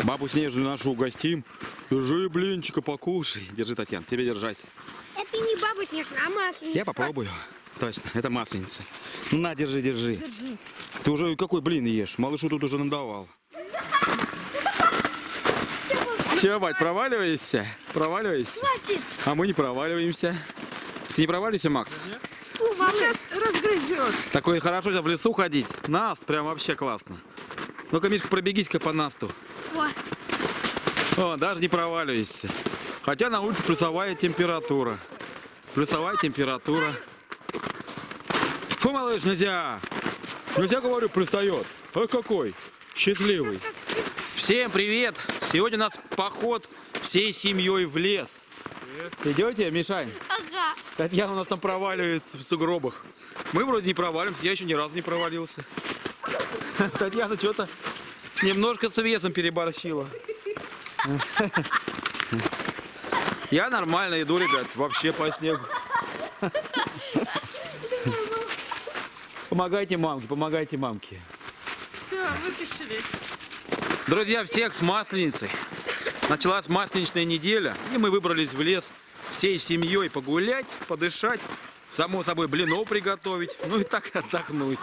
Бабу Снежную нашу угостим. Держи блинчика, покушай. Держи, Татьяна, тебе держать. Это не баба Снежная, а масленица. Я попробую. Точно, это масленица. Ну на, держи, держи. Ты уже какой блин ешь? Малышу тут уже надавал. Че, бать, проваливаешься? Проваливаешься? Хватит. А мы не проваливаемся. Ты не проваливайся, Макс? Сейчас разгрызет. Такое хорошо сейчас в лесу ходить. Наст прям вообще классно. Ну-ка, Мишка, пробегись-ка по насту. О, даже не проваливайся. Хотя на улице плюсовая температура. Плюсовая температура. Фу, малыш, нельзя. Нельзя, говорю, пристает. Ой, какой счастливый. Всем привет. Сегодня у нас поход всей семьей в лес. Идете, Мишань? Ага. Татьяна у нас там проваливается в сугробах. Мы вроде не провалимся, я еще ни разу не провалился. Татьяна что-то немножко с весом переборщила. Я нормально иду, ребят, вообще по снегу. Помогайте мамке, помогайте мамке. Все, вытащили. Друзья, всех с Масленицей. Началась масленичная неделя, и мы выбрались в лес всей семьей погулять, подышать, само собой блинов приготовить, ну и так отдохнуть.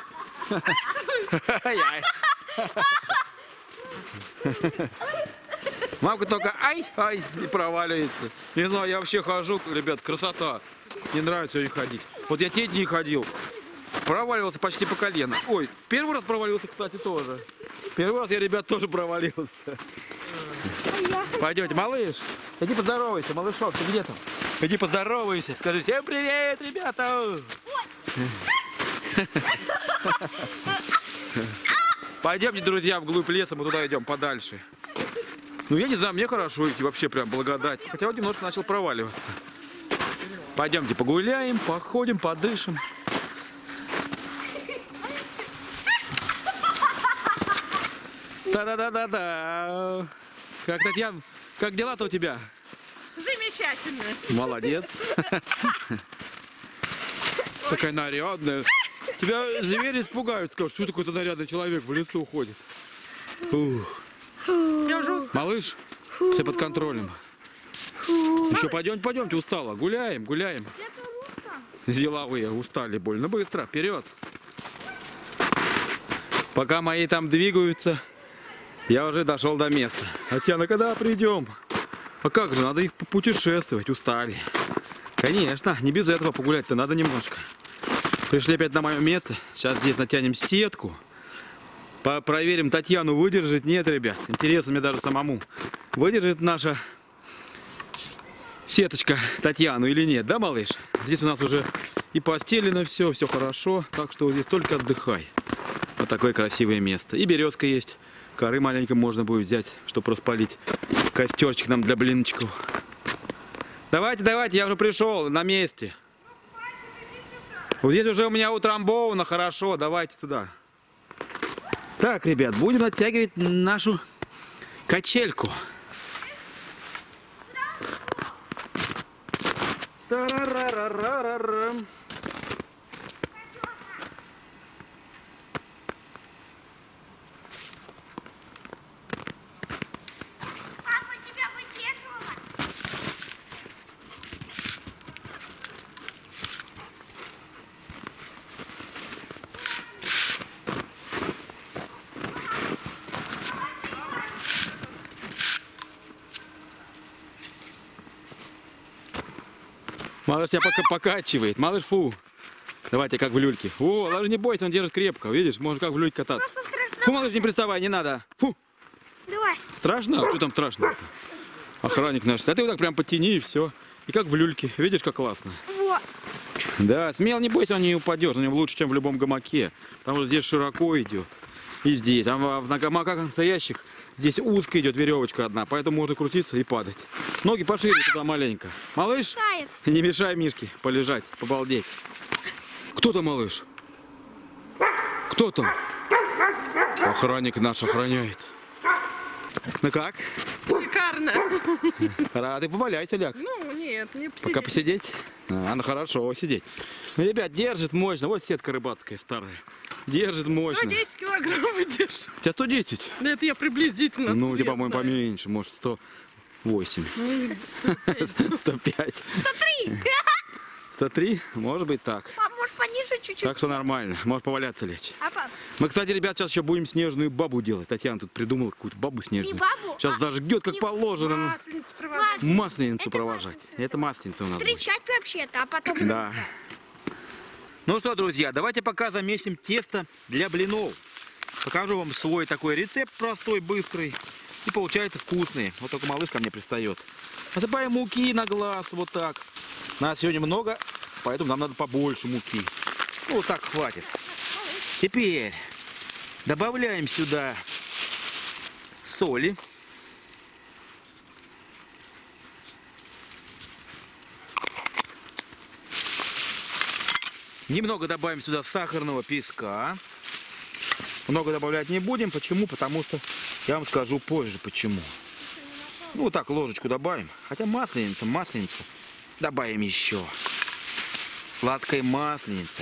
Мамка только ай-ай и проваливается. Не знаю, я вообще хожу, ребят, красота. Не нравится сегодня ходить. Вот я те дни ходил, проваливался почти по колено. Ой, первый раз провалился, кстати, тоже. Первый раз я, ребят, тоже провалился. Пойдемте, малыш, иди поздоровайся, малышок, ты где там? Иди поздоровайся, скажи всем привет, ребята. Пойдемте, друзья, вглубь леса, мы туда идем подальше. Ну, я не знаю, мне хорошо идти, вообще прям благодать. Хотя вот немножко начал проваливаться. Пойдемте погуляем, походим, подышим. Та-да-да-да-да. Как, Татьяна, как дела-то у тебя? Замечательно. Молодец. Такая нарядная. Тебя звери испугают, скажут, что такой-то нарядный человек в лесу ходит. Ух. Я уже устала. Малыш, все под контролем. Еще пойдемте, устала. Гуляем, гуляем. Деловые, устали больно. Быстро, вперед. Пока мои там двигаются, я уже дошел до места. Татьяна, когда придем? А как же, надо их путешествовать, устали. Конечно, не без этого погулять-то надо немножко. Пришли опять на мое место. Сейчас здесь натянем сетку. Проверим, Татьяну выдержит. Нет, ребят, интересно мне даже самому. Выдержит наша сеточка Татьяну или нет, да, малыш? Здесь у нас уже и постелено все, все хорошо. Так что здесь только отдыхай. Вот такое красивое место. И березка есть. Коры маленько можно будет взять, чтобы распалить костерчик нам для блинчиков. Давайте, давайте, я уже пришел, на месте. Вот здесь уже у меня утрамбовано, хорошо, давайте сюда. Так, ребят, будем натягивать нашу качельку. Та-ра-ра-ра-ра-ра-ра. Малыш тебя пока покачивает. Малыш, фу. Давайте как в люльке. О, даже не бойся, он держит крепко. Видишь, можно как в люльке кататься. Фу, малыш, не приставай, не надо. Фу. Давай. Страшно? Что там страшно? Охранник наш. А ты вот так прям подтяни и все. И как в люльке. Видишь, как классно. Вот. Да, смело не бойся, он не упадешь. На нем лучше, чем в любом гамаке. Потому что здесь широко идет. И здесь. А на гамаках настоящих здесь узко идет веревочка одна. Поэтому можно крутиться и падать. Ноги пошире туда маленько. Малыш, Тает. не мешай Мишке полежать, побалдеть. Кто там, малыш? Кто там? Охранник наш охраняет. Ну как? Шикарно. Рады, поваляйся, ляг. Ну, нет, не посидеть. Пока посидеть? А, ну хорошо, сидеть. Ну, ребят, держит мощно. Вот сетка рыбацкая старая. Держит мощно. 110 килограмм выдержит. У тебя 110? Ну, это я приблизительно. Ну, у тебя, вес по-моему, знаю. поменьше, может 108. Ну, 105. 105. 103. 103? Может быть так. Пап, может пониже чуть-чуть? Так что нормально, может поваляться лечь. А, пап, Мы, кстати, ребят, сейчас еще будем снежную бабу делать. Татьяна тут придумала какую-то бабу снежную. Не бабу, Сейчас а зажгет, как не положено. Масленицу провожать. Масленицу Это провожать. масленица. Это масленица у нас будет. встречать вообще-то, а потом... Да. Ну что, друзья, давайте пока замесим тесто для блинов. Покажу вам свой такой рецепт простой, быстрый. И получается вкусный. Вот только малыш ко мне пристает. Насыпаем муки на глаз, вот так. Нас сегодня много, поэтому нам надо побольше муки. Ну, вот так хватит. Теперь добавляем сюда соли. Немного добавим сюда сахарного песка. Много добавлять не будем. Почему? Потому что я вам скажу позже почему. Ну, вот так ложечку добавим. Хотя масленица. Добавим еще. Сладкая масленица.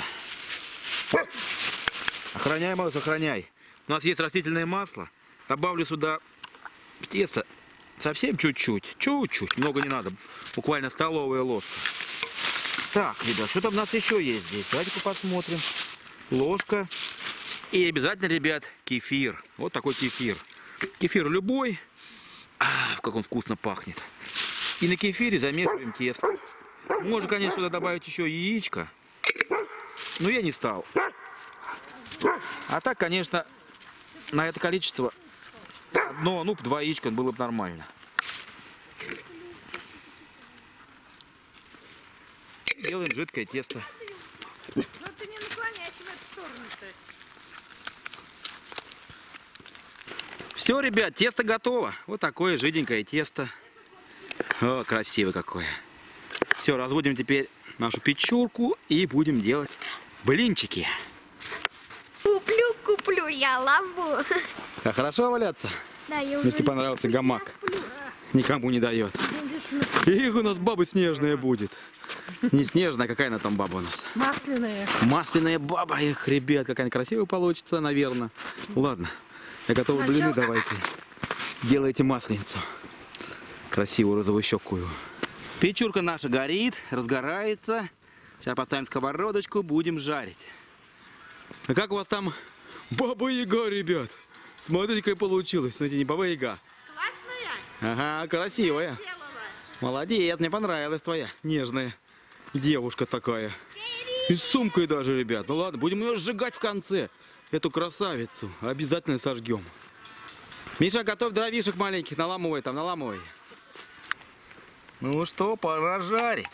Охраняй, малыш, охраняй. У нас есть растительное масло. Добавлю сюда в тесто совсем чуть-чуть. Чуть-чуть. Много не надо. Буквально столовая ложка. Так, ребят, что там у нас еще есть здесь? Давайте посмотрим. Ложка. И обязательно, ребят, кефир. Вот такой кефир. Кефир любой. Как он вкусно пахнет. И на кефире замешиваем тесто. Можно, конечно, сюда добавить еще яичко. Но я не стал. А так, конечно, на это количество одно, ну, 2 яичка было бы нормально. Делаем жидкое тесто. Ну, ты не наклоняйся в эту сторону-то. Все, ребят, тесто готово. Вот такое жиденькое тесто. О, красивое какое. Все, разводим теперь нашу печурку и будем делать блинчики. Куплю я ламбу. А хорошо валяться? Да, я уже... Мишке понравился гамак. Никому не дает. Их у нас баба снежная будет. Не снежная, какая она там баба у нас? Масляные. Масляная баба. Эх, ребят, какая она красивая получится, наверное. Ладно, я готова блины, давайте. Делайте масленицу. Красивую розовощекую. Печурка наша горит, разгорается. Сейчас поставим сковородочку, будем жарить. А как у вас там баба-яга, ребят? Смотрите, какая получилась. Смотрите, не баба-яга. Классная. Ага, красивая. Делала. Молодец, мне понравилась твоя нежная девушка такая. И с сумкой даже, ребят. Ну ладно, будем ее сжигать в конце. Эту красавицу обязательно сожгем. Миша, готовь дровишек маленьких, наламывай там, наламывай. Ну что, пора жарить.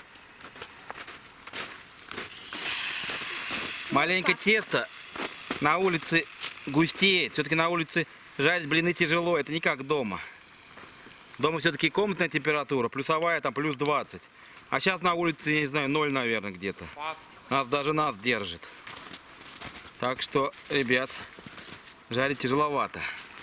Маленько тесто на улице густеет. Все-таки на улице жарить блины тяжело, это не как дома. Дома все-таки комнатная температура, плюсовая там плюс 20. А сейчас на улице, я не знаю, 0, наверное, где-то. Даже нас держит. Так что, ребят, жарить тяжеловато.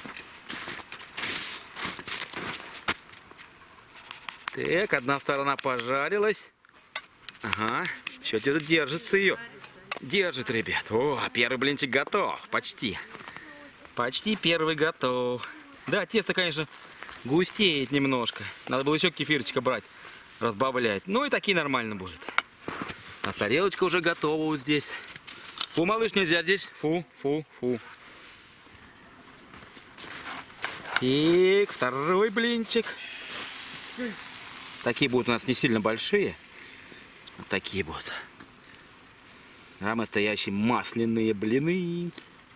Так, одна сторона пожарилась. Ага, еще где-то держится ее. Держит, ребят. О, первый блинчик готов. Почти. Почти первый готов. Да, тесто, конечно, густеет немножко. Надо было еще кефирчика брать, разбавлять. Ну и такие нормально будет. А тарелочка уже готова вот здесь. Фу, малыш, нельзя здесь. Фу. Так, второй блинчик. Такие будут у нас не сильно большие. Вот такие будут. А настоящие масляные блины.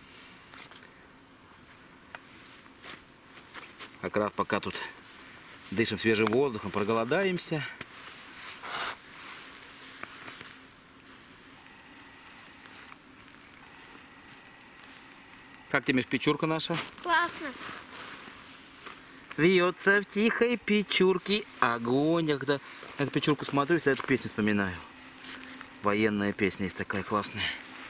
Как раз пока тут дышим свежим воздухом, проголодаемся. Как тебе печурка наша? Классно. Вьется в тихой печурке огонь. Я когда на эту печурку смотрю, всегда эту песню вспоминаю. Военная песня есть такая классная.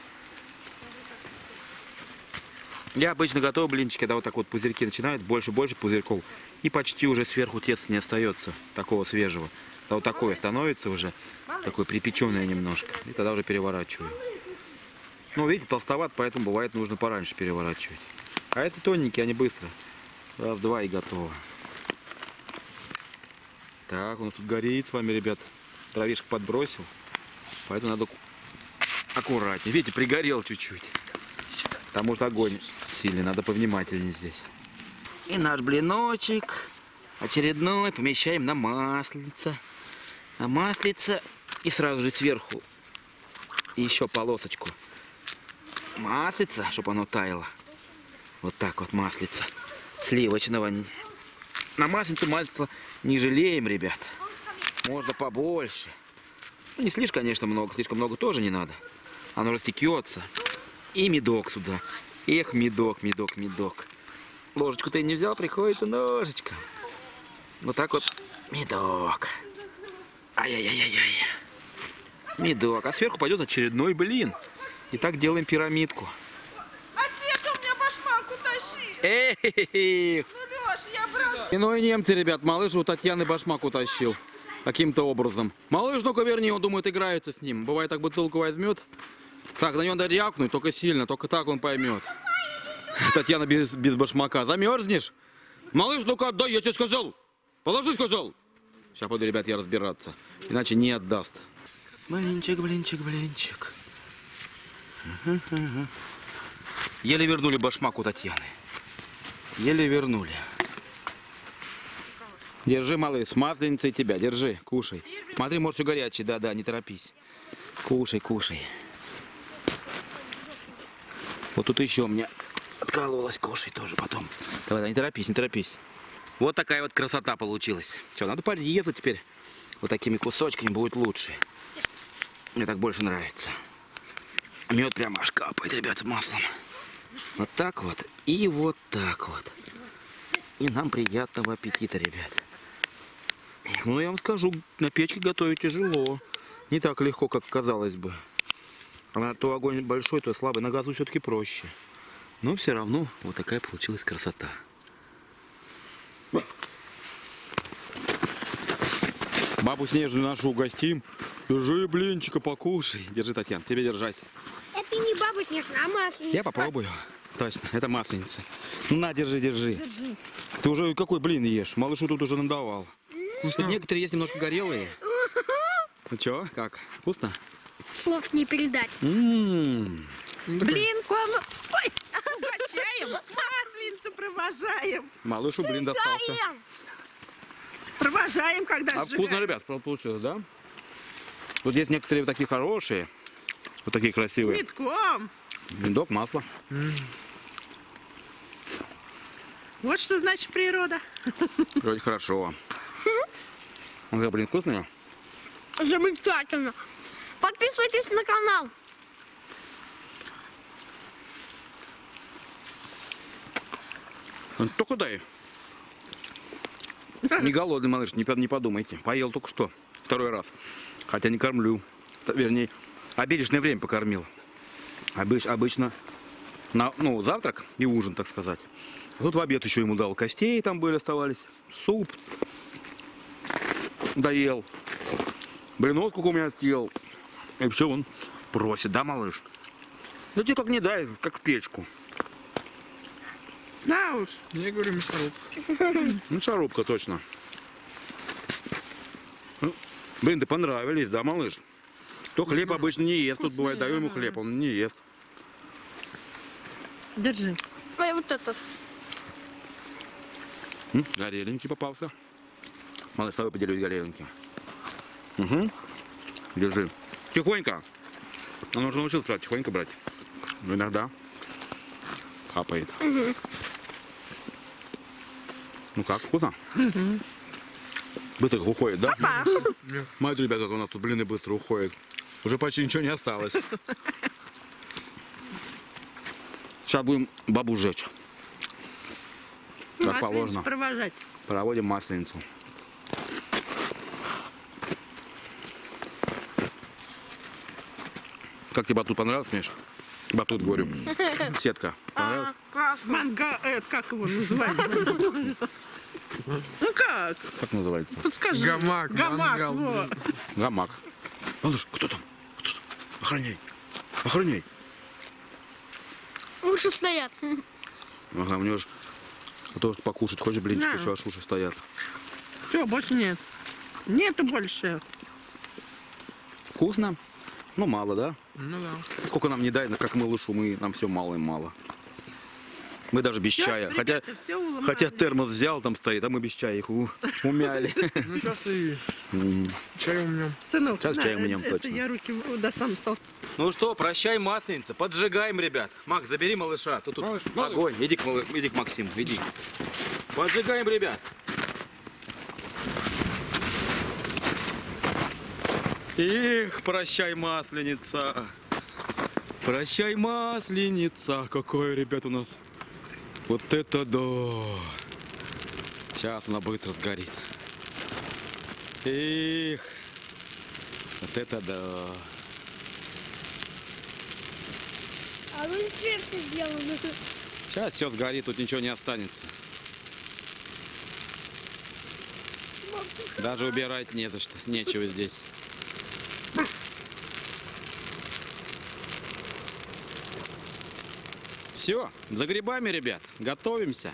Я обычно готовлю блинчики, когда вот так вот пузырьки начинают, больше пузырьков. И почти уже сверху теста не остается, такого свежего. Да вот такое становится уже, такое припеченное немножко. И тогда уже переворачиваю. Ну, видите, толстоват, поэтому бывает нужно пораньше переворачивать. А если тоненькие, они быстро. Раз-два и готово. Так, у нас тут горит с вами, ребят. Дровишек подбросил. Поэтому надо аккуратнее. Видите, пригорел чуть-чуть. Потому что огонь сильный, надо повнимательнее здесь. И наш блиночек очередной помещаем на маслице. На маслице и сразу же сверху еще полосочку маслица, чтобы оно таяло. Вот так вот маслица сливочного. На маслице маслица не жалеем, ребят. Можно побольше. Ну, не слишком, конечно, много. Слишком много тоже не надо. Оно растекется. И медок сюда. Эх, медок, медок, медок. Ложечку-то и не взял, приходится ножичком. Вот так вот медок. Ай-яй-яй-яй. Медок. А сверху пойдет очередной блин. И так делаем пирамидку. Отец, у меня башмак утащил. Эх. Ну, Леш, я брал. И ну и немцы, ребят, малыш у Татьяны башмак утащил. Каким-то образом. Малыш, ну-ка верни, он думает, играется с ним. Бывает, так бутылку возьмет. Так, на него надо рявкнуть, только сильно, только так он поймет. Татьяна без башмака. Замерзнешь? Малыш, ну-ка отдай, я тебе сказал. Положи, сказал. Сейчас буду, ребят, я разбираться. Иначе не отдаст. Блинчик, блинчик, блинчик. Еле вернули башмак у Татьяны. Еле вернули. Держи, малыш, с масленицей тебя, держи, кушай. Смотри, может, все горячий, да-да, не торопись. Кушай, кушай. Вот тут еще у меня откололась, кушай тоже потом. Давай, не торопись, не торопись. Вот такая вот красота получилась. Что, надо порезать теперь. Вот такими кусочками будет лучше. Мне так больше нравится. Мед прямо аж капает, ребят, с маслом. Вот так вот и вот так вот. И нам приятного аппетита, ребят. Ну, я вам скажу, на печке готовить тяжело. Не так легко, как казалось бы. А то огонь большой, то слабый. На газу все-таки проще. Но все равно вот такая получилась красота. Бабу Снежную нашу угостим. Держи блинчика, покушай. Держи, Татьяна, тебе держать. Это не баба Снежная, а масленица. Я попробую. Точно, это масленица. На, держи, держи. Ты уже какой блин ешь? Малышу тут уже надавал. Тут некоторые есть немножко горелые. Ну чё, как? Вкусно? Слов не передать. Блин, ой, угощаем, масленицу провожаем. Малышу блин достался. Провожаем, когда А вкусно, сжигаем. ребят, получилось, да? Вот есть некоторые вот такие хорошие, вот такие С красивые. метком. Медок, масло. Вот что значит природа. Вроде хорошо. Ну, блин, вкусные. Замечательно. Подписывайтесь на канал. Только дай. Не голодный, малыш, не подумайте. Поел только что, второй раз. Хотя не кормлю. Вернее, обеденное время покормил. Обычно на, завтрак и ужин, так сказать. А тут в обед еще ему дал. Костей там были, оставались. Суп доел. Блинов сколько у меня съел. И все, он просит, да, малыш? Ну тебе как не дай, как в печку. Да уж. Я говорю, мясорубка. Мясорубка, точно. Ну, блин, ты понравились, да, малыш? То хлеб обычно не ест. Тут бывает, даю ему хлеб, он не ест. Держи. А вот этот. Гореленький попался. Малыш, с тобой поделюсь гореленьким. Угу. Держи. Тихонько. Он уже научился брать, тихонько брать. Но иногда капает. Угу. Ну как, вкусно? Угу. Быстро уходит, да? Папа. Смотри, ребята, как у нас тут блины быстро уходят. Уже почти ничего не осталось. Сейчас будем бабу сжечь. Как Масленицу положено. провожать. Проводим масленицу. Как тебе батут понравился, Миш? Батут, говорю. Сетка. Понравилась? Манга, как его называют? Ну как? Как называется? Подскажи. Гамак, Гамак, мангал, вот. Гамак. Малыш, кто там? Кто там? Охраняй. Охраняй. Уши стоят. Ага, у него же тоже покушать хочешь блинчики, Да. еще аж уши стоят. Все, больше нет. Нету больше. Вкусно? Ну, мало, да? Ну да. Сколько нам не дай, как малышу, нам все мало и мало. Мы даже без Всё, чая. ребята, всё уломали. Хотя термос взял, там стоит, а мы без чая их умяли. Ну сейчас и М. чай умнем. Сынок, Сейчас чай умнем, это точно. я руки достану. Ну что, прощай, масленица. Поджигаем, ребят. Макс, забери малыша. Тут Малыш, огонь. Иди к Максиму, иди. Поджигаем, ребят. Эх, прощай, масленица. Прощай, масленица. Какой, ребят, у нас. Вот это да. Сейчас она быстро сгорит. Эх. Вот это да. А вы сверху сделаны. Сейчас все сгорит, тут ничего не останется. Даже убирать не за что, нечего здесь. Все, за грибами, ребят, готовимся.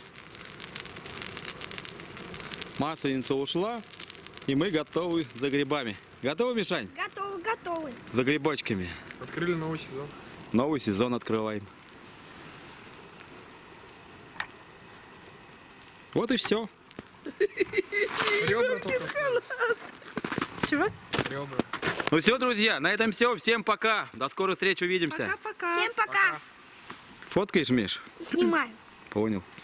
Масленица ушла, и мы готовы за грибами. Готовы, Мишань? Готовы, готовы. За грибочками. Открыли новый сезон. Новый сезон открываем. Вот и все. Ребра только. Чего? Ребра. Ну все, друзья, на этом все. Всем пока. До скорой встречи, увидимся. Пока-пока. Всем пока. Фоткаешь, Миш? Снимаю. Понял.